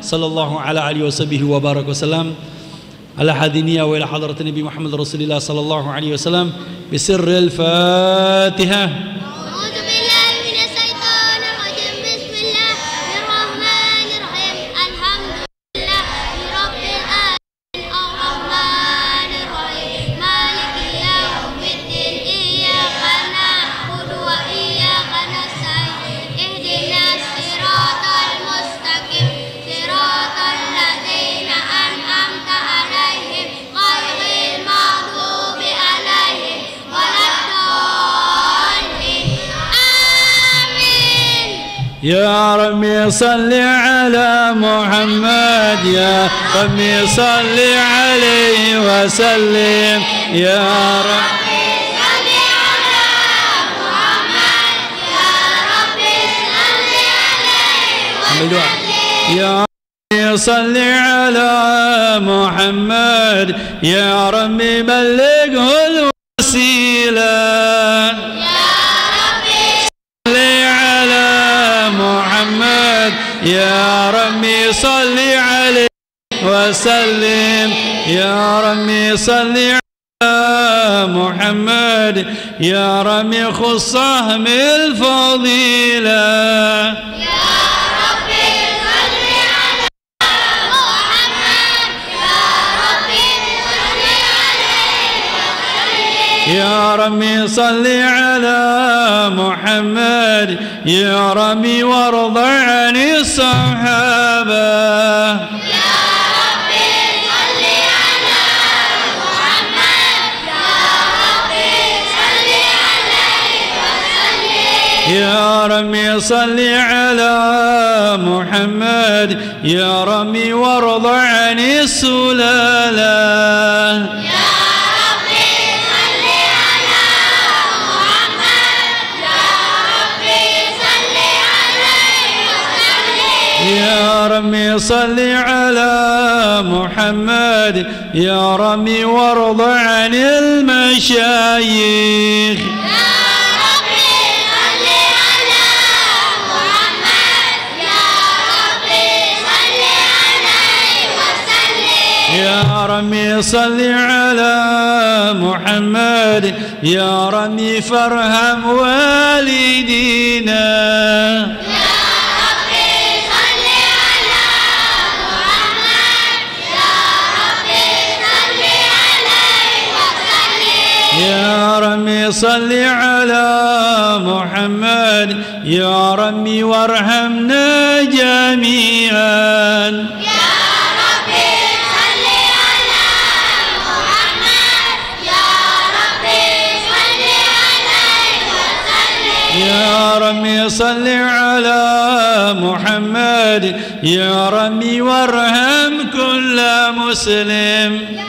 صلى الله على عليه وصحبه وبارك وسلم على حدينية وإلى حضرة النبي محمد رسول الله صلى الله عليه وسلم بسر الفاتحة. أعوذ بالله من الشيطان الرجيم. بسم الله الرحمن الرحيم. الحمد لله رب العالمين الرحمن الرحيم مالك يوم الدين إياك نعبد وإياك نستعين اهدنا الصراط المستقيم صراط الذين أنعمت عليهم غير المغضوب عليهم ولا الضالين آمين. يا ربي صل على محمد يا ربي صل عليه وسلم يا رب يا ربي صل على محمد يا ربي بلغه الوسيلة صل على محمد يا ربي صل عليه وسلم يا ربي صل على محمد يا ربي خصه بالفضيلة يا ربي صل على محمد يا ربي وارض عن الصحابة يا ربي صل على محمد يا ربي صل على محمد يا ربي وارض عن السلالة يا ربي صل على محمد يا ربي وارض عن المشايخ يا ربي صل على محمد يا ربي فارحم والدينا يا ربي صل على محمد يا ربي وارحمنا جميعا يا ربي صل على محمد يا ربي صل عليه وسلم يا ربي صل على محمد يا ربي وارحم كل مسلم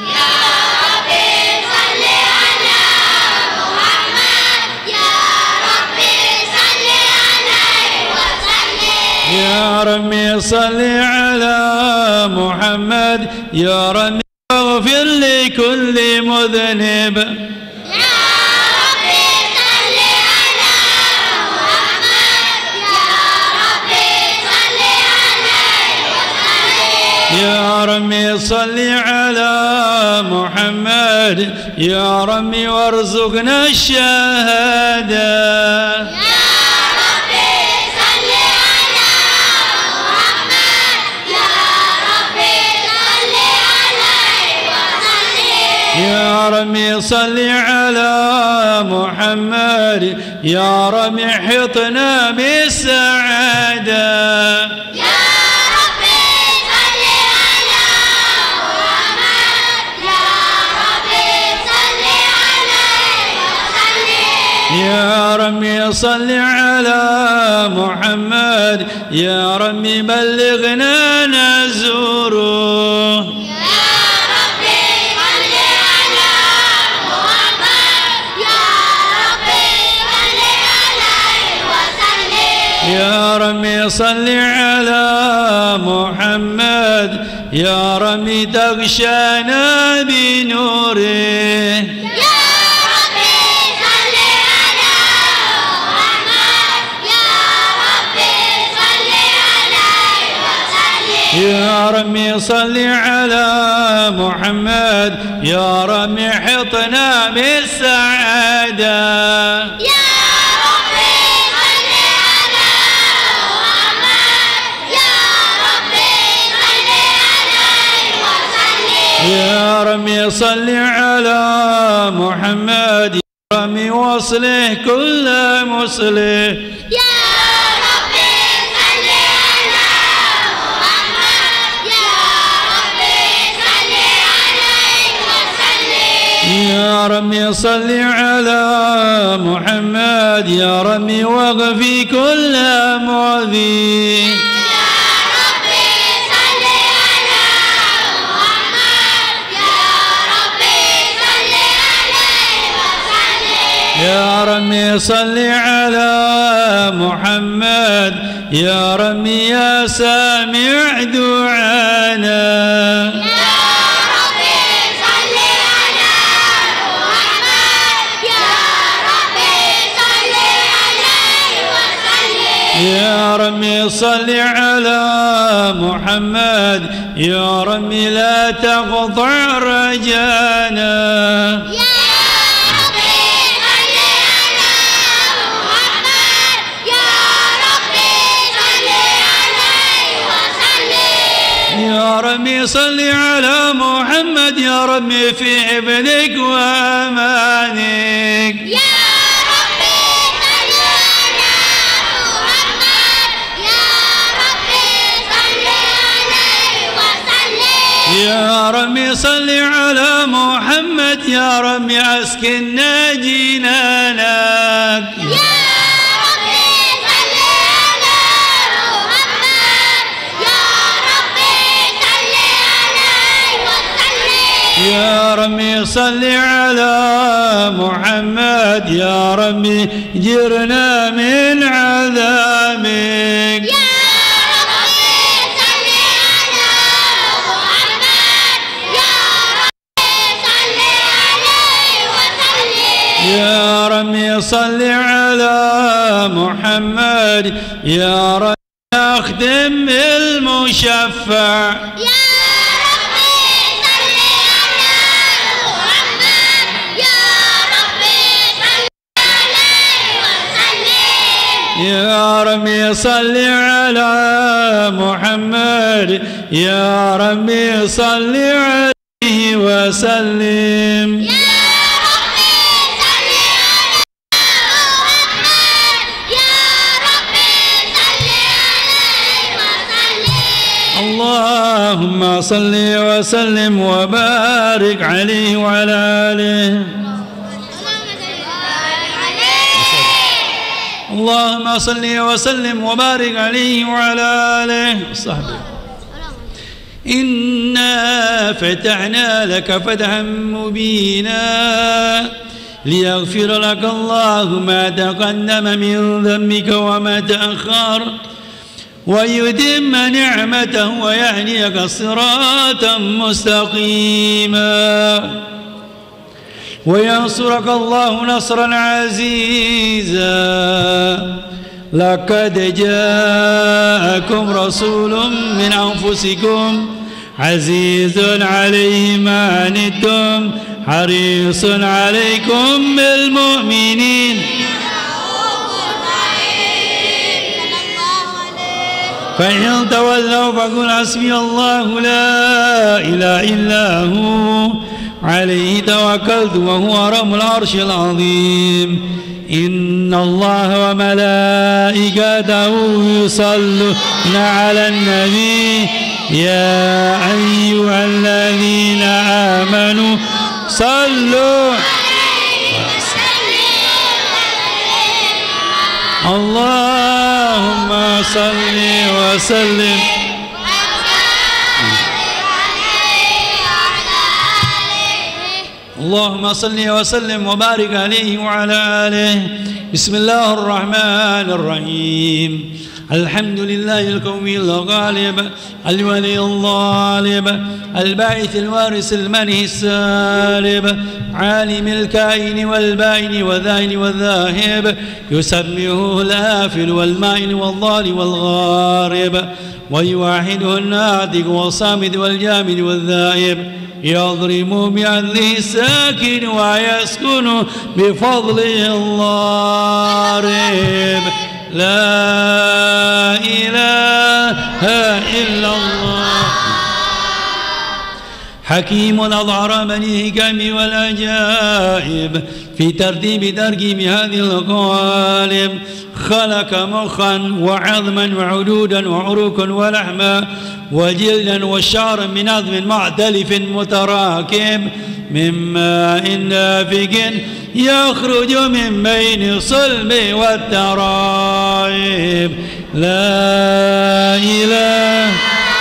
يا ربي صل على محمد يا ربي اغفر لكل مذنب يا ربي صل على محمد يا ربي صل عليه وسلم يا ربي صل على محمد يا ربي وارزقنا الشهادة يا ربي صل على محمد يا ربي حطنا بالسعادة يا ربي صل على محمد يا ربي صل عليه وسلم يا ربي صل على محمد يا ربي بلغنا نزوره يا ربي صل على محمد يا ربي تغشانا بنوره يا ربي صل على محمد يا ربي صل عليه وسلم يا ربي صل على محمد يا ربي حطنا بالسعادة يا ربي صل على محمد يا ربي صل عليه وسلم يا ربي صل على محمد يا ربي واصله كل مصلح يا ربي صل على محمد يا ربي صل عليه وسلم يا ربي صل على محمد يا ربي واغفي كل معذي يا ربي صل على محمد يا ربي صل عليه وسلم يا ربي صل على محمد يا ربي يا سامع دعانا يا ربي صل على محمد يا ربي صل عليه وسلم يا ربي صل على محمد يا ربي لا تقطع رجانا يا ربي صل على محمد يا ربي صل عليه وسلم يا ربي صل على محمد يا ربي في حفظك وأمانك يا ربي صل على محمد يا ربي صل عليه وسلم يا ربي صل على محمد يا ربي أسكننا جنانك يا ربي صل على محمد يا ربي صل عليه وسلم يا ربي صل على محمد يا ربي جرنا من عذابك يا ربي صل على محمد يا ربي صل عليه وسلم يا ربي صل على محمد يا ربي أخدم المشفع يا ربي صل على محمد يا ربي صل عليه وسلم يا ربي صل على محمد يا ربي صل عليه وسلم يا ربي صل على محمد يا ربي صل عليه وسلم اللهم صل وسلم وبارك عليه وعلى آله اللهم صل وسلم وبارك عليه وعلى آله وصحبه إنا فتحنا لك فتحا مبينا ليغفر لك الله ما تقدم من ذنبك وما تأخر ويتم نعمته ويهديك صراطا مستقيما وينصرك الله نصرا عزيزا لقد جاءكم رسول من أنفسكم عزيز عليه ما عنتم حريص عليكم بالمؤمنين فإن تولوا فقل حسبي الله لا إله إلا هو عليه توكلت وهو رب العرش العظيم إن الله وملائكته يصلون على النبي يا أيها الذين آمنوا صلوا اللهم صل وسلم اللهم صل وسلم وبارك عليه وعلى آله بسم الله الرحمن الرحيم الحمد لله القوي الغالب الولي الغالب الباعث الوارث المنه السالب عالم الكائن والبائن والذاهن والذاهب يسبحه الآفل والمائن والضال والغارب ويوحده الناطق والصامت والجامد والذائب يضرب بعدله الساكن ويسكن بفضله الضارب لا إله إلا الله حكيم أظهر من الحكم والعجائب في ترتيب تركيب هذه القوالب خلق مخا وعظما وعدودا وعروقا ولحما وجلدا وشعرا من عظم معتلف متراكب من ماء دافق يخرج من بين الصلب والترائب لا إله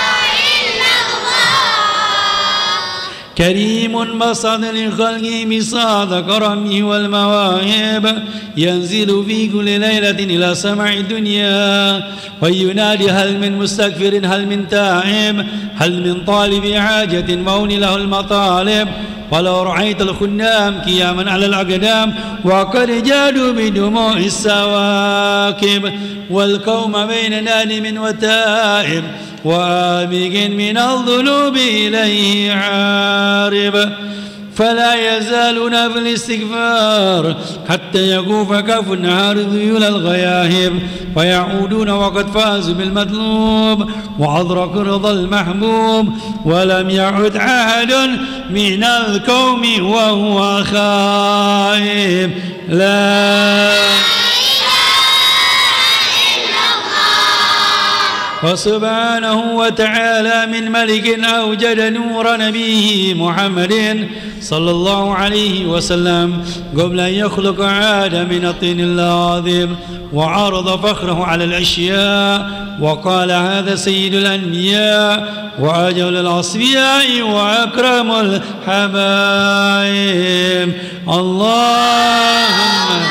كريم بسط لخلقه بساط كرمه والمواهب ينزل في كل ليلة إلى سماع الدنيا وينادي هل من مستكبر هل من تائب هل من طالب حاجة مون له المطالب ولو رأيت الخنام قياما على الأقدام وقد جادوا بدموع السواكب والقوم بين نادم وتائب وآبق من الذنوب إليه عارب فلا يزالون في الاستغفار حتى يقوف كف النهار ذيول الغياهب ويعودون وقد فازوا بالمطلوب وأدركوا رضا المحبوب ولم يعد أحد من القوم وهو خائب لا وسبحانه وتعالى من ملك أوجد نور نبيه محمد صلى الله عليه وسلم قبل أن يخلق آدم من الطين اللاذب وعرض فخره على الأشياء وقال هذا سيد الأنبياء وأجل الأصفياء وأكرم الحبائب اللهم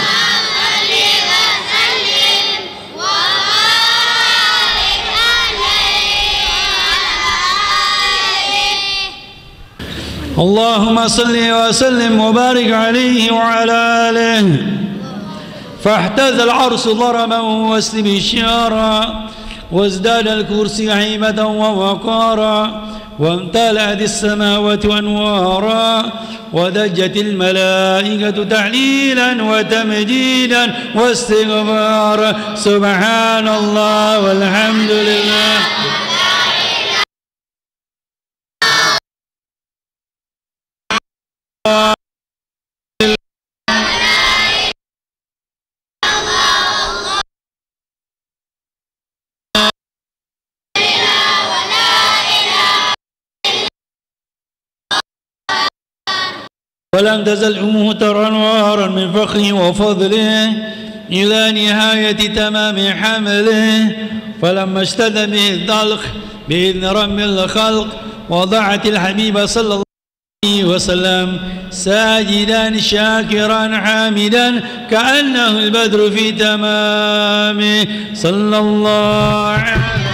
اللهم صل وسلم وبارك عليه وعلى آله فاحتز العرش ضربا واستبشارا وازداد الكرسي هيبة ووقارا وامتلأت السماوات أنوارا ودجت الملائكة تحليلا وتمجيدا واستغفارا سبحان الله والحمد لله ولم تزل أمه ترى أنوارا من فخره وفضله إلى نهاية تمام حمله فلما اشتد به الضلق بإذن رب الخلق وضعت الحبيب صلى الله عليه وسلم ساجدا شاكرا حامدا كأنه البدر في تمامه صلى الله عليه وسلم